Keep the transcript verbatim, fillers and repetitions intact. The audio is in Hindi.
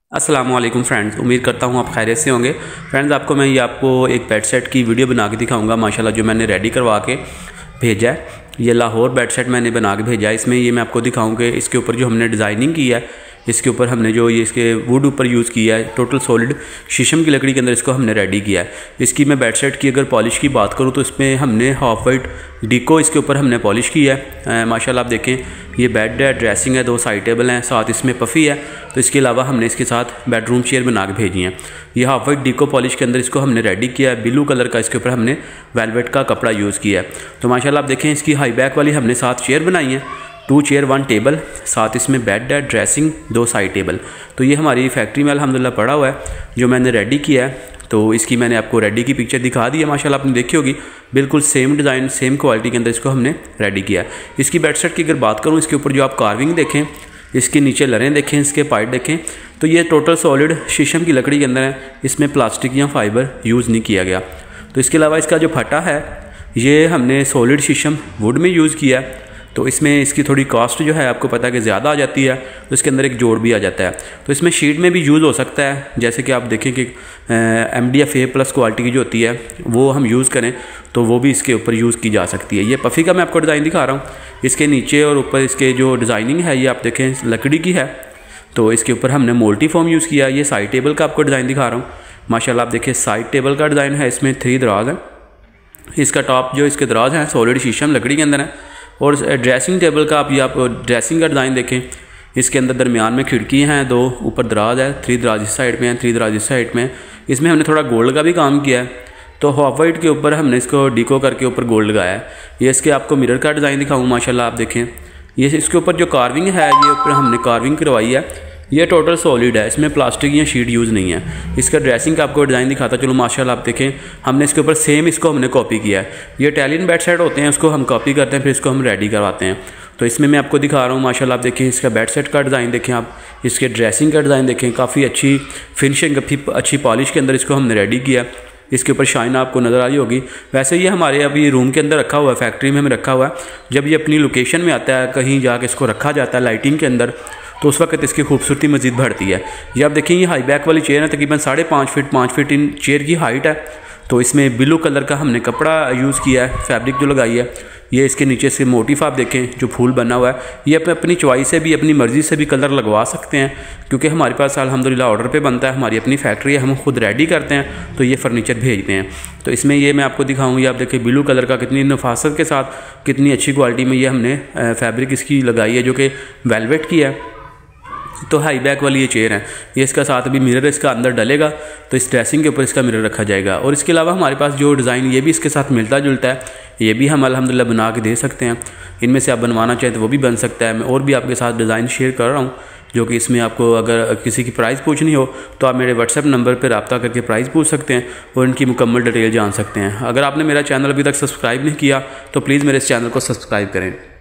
अस्सलाम वालेकुम फ्रेंड्स, उम्मीद करता हूँ आप खैरियत से होंगे। फ्रेंड्स, आपको मैं ये आपको एक बेड सेट की वीडियो बना के दिखाऊंगा माशाल्लाह, जो मैंने रेडी करवा के भेजा है। ये लाहौर बेड सेट मैंने बना के भेजा है। इसमें ये मैं आपको दिखाऊँ कि इसके ऊपर जो हमने डिज़ाइनिंग की है, इसके ऊपर हमने जो ये इसके वुड ऊपर यूज़ किया है, टोटल सॉलिड शीशम की लकड़ी के अंदर इसको हमने रेडी किया है। इसकी मैं बेड सेट की अगर पॉलिश की बात करूँ तो इसमें हमने हाफ वाइट डीको इसके ऊपर हमने पॉलिश की है। माशाल्लाह आप देखें, ये बेड है, ड्रेसिंग है, दो साइड टेबल हैं, साथ इसमें पफ़ी है। तो इसके अलावा हमने इसके साथ बेडरूम चेयर बना के भेजी हैं। ये हाफ वाइट डीको पॉलिश के अंदर इसको हमने रेडी किया है। ब्लू कलर का इसके ऊपर हमने वेलवेट का कपड़ा यूज़ किया है। तो माशाल्लाह आप देखें, इसकी हाई बैक वाली हमने सात चेयर बनाई हैं, टू चेयर वन टेबल, साथ इसमें बेड है, ड्रेसिंग, दो साइड टेबल। तो ये हमारी फैक्ट्री में अल्हम्दुलिल्लाह पड़ा हुआ है, जो मैंने रेडी किया है। तो इसकी मैंने आपको रेडी की पिक्चर दिखा दी है, माशाल्लाह आपने देखी होगी। बिल्कुल सेम डिज़ाइन, सेम क्वालिटी के अंदर इसको हमने रेडी किया है। इसकी बेड सेट की अगर बात करूँ, इसके ऊपर जो आप कार्विंग देखें, इसके नीचे लरें देखें, इसके पाइप देखें, तो ये टोटल सॉलिड शीशम की लकड़ी के अंदर है। इसमें प्लास्टिक या फाइबर यूज़ नहीं किया गया। तो इसके अलावा इसका जो फटा है, ये हमने सॉलिड शीशम वुड में यूज़ किया है। तो इसमें इसकी थोड़ी कॉस्ट जो है आपको पता है कि ज़्यादा आ जाती है, तो इसके अंदर एक जोड़ भी आ जाता है। तो इसमें शीट में भी यूज़ हो सकता है, जैसे कि आप देखें कि M D F A plus quality की जो होती है वो हम यूज़ करें तो वो भी इसके ऊपर यूज़ की जा सकती है। ये पफ़ी का मैं आपको डिज़ाइन दिखा रहा हूँ। इसके नीचे और ऊपर इसके जो डिज़ाइनिंग है, ये आप देखें लकड़ी की है। तो इसके ऊपर हमने मोल्टी फॉर्म यूज़ किया। ये साइड टेबल का आपको डिज़ाइन दिखा रहा हूँ। माशाल्लाह आप देखिए, साइड टेबल का डिज़ाइन है, इसमें थ्री दराज है। इसका टॉप जो इसके दराज हैं सॉलिड शीशम लकड़ी के अंदर है। और ड्रेसिंग टेबल का आप ये आप ड्रेसिंग का डिज़ाइन देखें, इसके अंदर दरमियान में खिड़की हैं, दो ऊपर दराज है, थ्री दराज इस साइड में है, थ्री दराज इस साइड में। इसमें हमने थोड़ा गोल्ड का भी काम किया है। तो हाफ वाइट के ऊपर हमने इसको डीको करके ऊपर गोल्ड लगाया है। ये इसके आपको मिरर का डिज़ाइन दिखाऊँ, माशाल्लाह आप देखें, ये इसके ऊपर जो कार्विंग है, ये ऊपर हमने कार्विंग करवाई है। ये टोटल सॉलिड है, इसमें प्लास्टिक या शीट यूज़ नहीं है। इसका ड्रेसिंग का आपको डिज़ाइन दिखाता चलो, माशाल्लाह आप देखें, हमने इसके ऊपर सेम इसको हमने कॉपी किया है। ये इटालियन बेड सेट होते हैं, उसको हम कॉपी करते हैं, फिर इसको हम रेडी करवाते हैं। तो इसमें मैं आपको दिखा रहा हूँ, माशाल्लाह आप देखें, इसका बेड सेट का डिज़ाइन देखें, आप इसके ड्रेसिंग का डिज़ाइन देखें, काफ़ी अच्छी फिनिशिंग, अच्छी पॉलिश के अंदर इसको हमने रेडी किया। इसके ऊपर शाइन आपको नज़र आ रही होगी। वैसे ये हमारे अभी रूम के अंदर रखा हुआ है, फैक्ट्री में हमें रखा हुआ है। जब ये अपनी लोकेशन में आता है, कहीं जाके इसको रखा जाता है लाइटिंग के अंदर, तो उस वक्त इसकी खूबसूरती मज़ीद बढ़ती है। ये आप देखिए, ये हाई बैक वाली चेयर है, तकरीबन साढ़े पाँच फिट पाँच फिट इन चेयर की हाइट है। तो इसमें ब्लू कलर का हमने कपड़ा यूज़ किया है, फैब्रिक जो लगाई है। ये इसके नीचे से मोटिफ आप देखें, जो फूल बना हुआ है, ये अपने अपनी चॉइस से भी, अपनी मर्ज़ी से भी कलर लगवा सकते हैं, क्योंकि हमारे पास अल्हम्दुलिल्लाह ऑर्डर पे बनता है। हमारी अपनी फैक्ट्री है, हम खुद रेडी करते हैं, तो ये फर्नीचर भेजते हैं। तो इसमें ये मैं आपको दिखाऊँ, ये आप देखिए ब्लू कलर का, कितनी नफासत के साथ, कितनी अच्छी क्वालिटी में ये हमने फैब्रिक इसकी लगाई है, जो कि वेलवेट की है। तो हाई बैक वाली ये चेयर है। ये इसका साथ अभी मिरर इसका अंदर डलेगा, तो इस ड्रेसिंग के ऊपर इसका मिरर रखा जाएगा। और इसके अलावा हमारे पास जो डिज़ाइन ये भी इसके साथ मिलता जुलता है, ये भी हम अल्हम्दुलिल्लाह बना के दे सकते हैं। इनमें से आप बनवाना चाहें तो वो भी बन सकता है। मैं और भी आपके साथ डिज़ाइन शेयर कर रहा हूँ, जो कि इसमें आपको अगर किसी की प्राइस पूछनी हो तो आप मेरे व्हाट्सएप नंबर पर रब्ता करके प्राइस पूछ सकते हैं और इनकी मुकम्मल डिटेल जान सकते हैं। अगर आपने मेरा चैनल अभी तक सब्सक्राइब नहीं किया तो प्लीज़ मेरे इस चैनल को सब्सक्राइब करें।